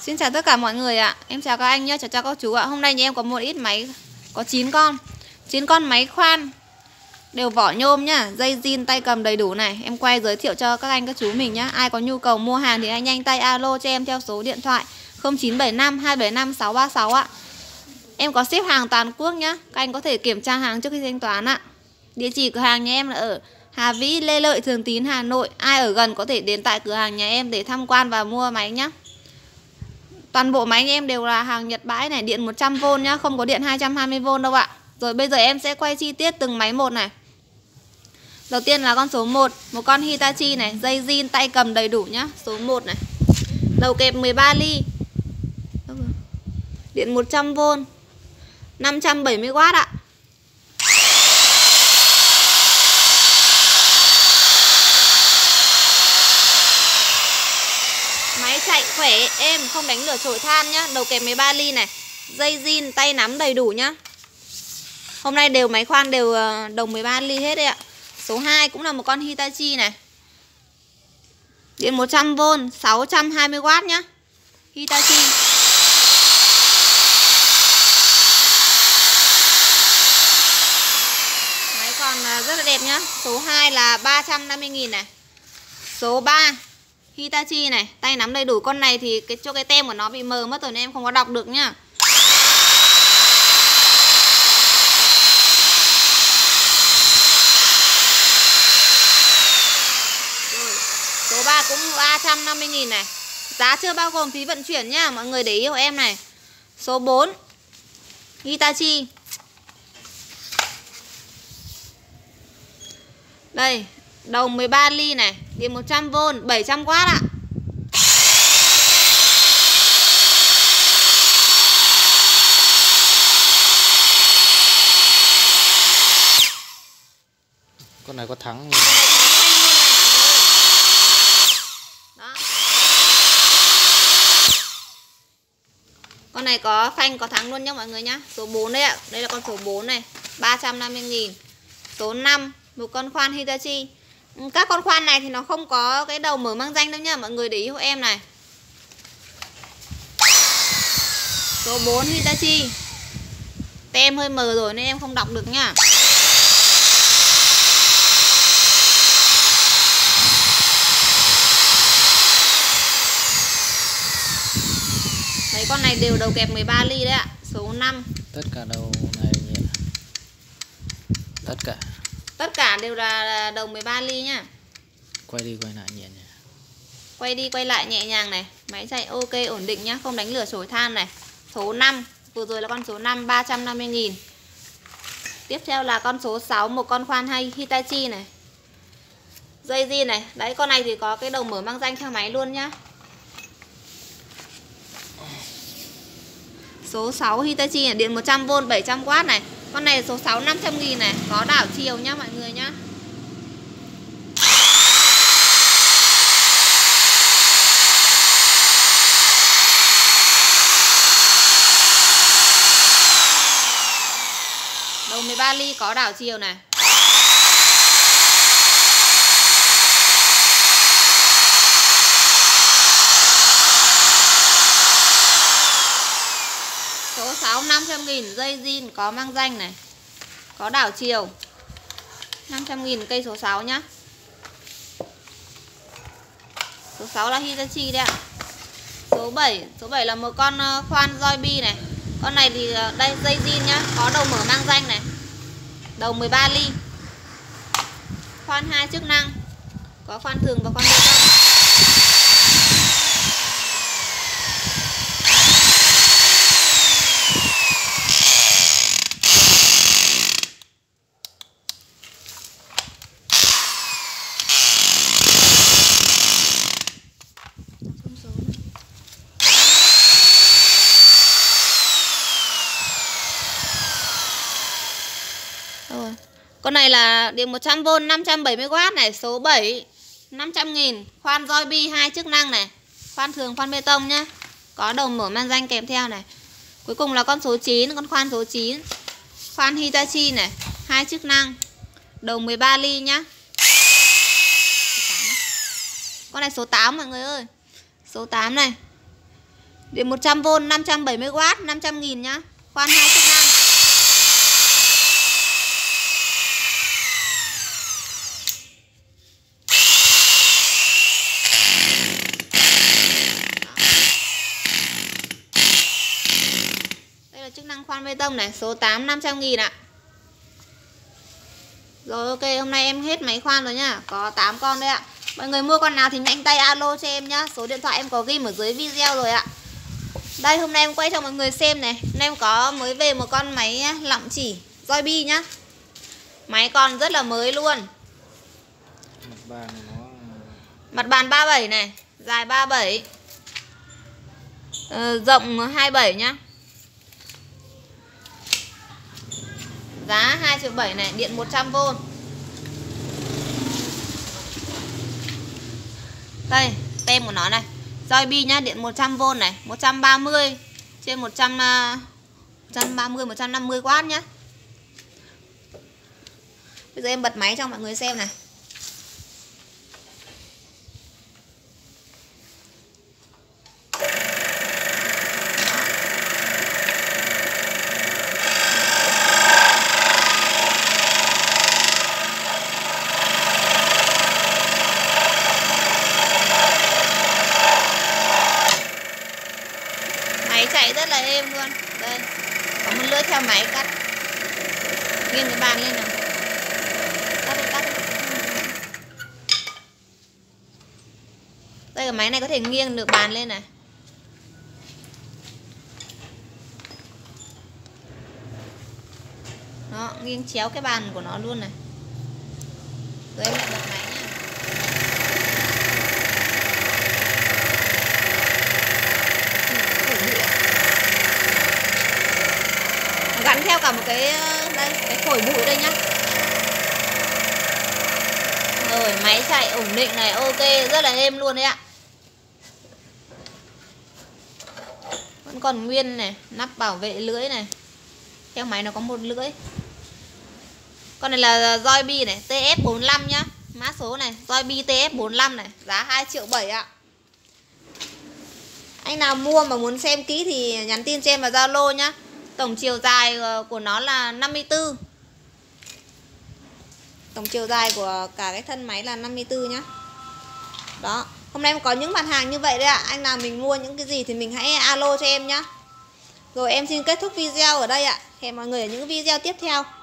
Xin chào tất cả mọi người ạ. Em chào các anh nhé, chào các chú ạ. Hôm nay nhà em có một ít máy, có 9 con máy khoan đều vỏ nhôm nhá, dây zin tay cầm đầy đủ này. Em quay giới thiệu cho các anh các chú mình nhá. Ai có nhu cầu mua hàng thì anh nhanh tay alo cho em theo số điện thoại 0975 275 636 ạ. Em có ship hàng toàn quốc nhá. Các anh có thể kiểm tra hàng trước khi thanh toán ạ. Địa chỉ cửa hàng nhà em là ở Hà Vĩ, Lê Lợi, Thường Tín, Hà Nội. Ai ở gần có thể đến tại cửa hàng nhà em để tham quan và mua máy nhá. Toàn bộ máy em đều là hàng Nhật bãi này, điện 100V nhá, không có điện 220V đâu ạ. Rồi bây giờ em sẽ quay chi tiết từng máy một này. Đầu tiên là con số 1, một con Hitachi này, dây zin tay cầm đầy đủ nhá, số 1 này. Đầu kẹp 13 ly. Điện 100V, 570W ạ. Máy chạy khỏe, êm, không đánh lửa trội than nhá. Đầu kẹp 13 ly này, dây zin tay nắm đầy đủ nhá. Hôm nay đều máy khoan đều đồng 13 ly hết đấy ạ. Số 2 cũng là một con Hitachi này, điện 100V, 620W nhá, Hitachi. Máy còn rất là đẹp nhá. Số 2 là 350.000 này. Số 3 Hitachi này, tay nắm đầy đủ. Con này thì cái tem của nó bị mờ mất rồi nên em không có đọc được nhá. Rồi, số 3 cũng 350.000 này. Giá chưa bao gồm phí vận chuyển nhá, mọi người để ý của em này. Số 4 Hitachi. Đây, đầu 13 ly này, điện 100V, 700W ạ. Con này có thắng Đó. Con này có phanh có thắng luôn nhá mọi người nhá. Số 4 đấy ạ. Đây là con số 4 này, 350.000. Số 5, một con khoan Hitachi. Các con khoan này thì nó không có cái đầu mở mang danh đâu nhá, mọi người để ý hộ em này. Số 4 Hitachi. Tem hơi mờ rồi nên em không đọc được nhá. Mấy con này đều đầu kẹp 13 ly đấy ạ. Số 5. Tất cả đầu này nhỉ? Tất cả đều là đầu 13 ly nhá. quay đi quay lại nhẹ nhàng. Quay đi quay lại nhẹ nhàng này. Máy chạy ok ổn định nhá, không đánh lửa chổi than này. Số 5, vừa rồi là con số 5, 350.000. Tiếp theo là con số 6, một con khoan hay Hitachi này, dây zin này. Đấy, con này thì có cái đầu mở mang danh theo máy luôn nhá. Số 6 Hitachi này, điện 100V, 700W này. Con này số 6 500.000 này, có đảo chiều nhá mọi người nhá. Đầu 13 ly có đảo chiều này. Số 6 500.000, dây zin có mang danh này, có đảo chiều, 500.000 cây số 6 nhá. Số 6 là Hitachi đấy ạ. Số 7 là một con khoan Joybi này. Con này thì đây dây zin nhá, có đầu mở mang danh này, đầu 13 ly, khoan 2 chức năng, có khoan thường và khoan bê tông. Rồi. Con này là điện 100V, 570W này. Số 7 500.000, khoan Joybi 2 chức năng này, khoan thường khoan bê tông nhá, có đầu mở mang danh kèm theo này. Cuối cùng là con số 9, con khoan số 9, khoan Hitachi này, 2 chức năng, đầu 13 ly nhá. Con này số 8 mọi người ơi. Số 8 này, Điện 100V 570W 500.000 nhá. Khoan 2 chức năng. Đây là chức năng khoan bê tông này, số 8 500.000 ạ. Rồi ok, hôm nay em hết máy khoan rồi nhá. Có 8 con đây ạ. Mọi người mua con nào thì nhanh tay alo cho em nhá. Số điện thoại em có ghi ở dưới video rồi ạ. Đây hôm nay em quay cho mọi người xem này. Hôm nay em có mới về một con máy lọng chỉ Joybi nhá. Máy còn rất là mới luôn. Mặt bàn 37 này, dài 37, rộng 27 nhá. Giá 2,7 triệu này, điện 100V. Đây, tem của nó này. Joybi nhá, điện 100V này, 130 trên 130 150W nhá. Bây giờ em bật máy cho mọi người xem này. Máy chạy rất là êm luôn. Đây, có một lưỡi theo máy cắt. Nghiêng cái bàn lên nào. Cắt đi, cắt đi. Đây, cái máy này có thể nghiêng được bàn lên này. Đó, nghiêng chéo cái bàn của nó luôn này. Rồi em lại bật máy nha. Gắn theo cả một cái đây, cái phổi bụi đây nhá. Rồi máy chạy ổn định này, ok, rất là êm luôn đấy ạ. Vẫn còn nguyên này, nắp bảo vệ lưỡi này. Theo máy nó có một lưỡi. Con này là Joybi này, TF45 nhá. Mã số này, Joybi TF45 này, giá 2,7 triệu ạ. Anh nào mua mà muốn xem kỹ thì nhắn tin cho em vào Zalo nhá. Tổng chiều dài của nó là 54. Tổng chiều dài của cả cái thân máy là 54 nhá. Đó, hôm nay em có những mặt hàng như vậy đấy ạ. Anh nào mình mua những cái gì thì mình hãy alo cho em nhá. Rồi em xin kết thúc video ở đây ạ. Hẹn mọi người ở những video tiếp theo.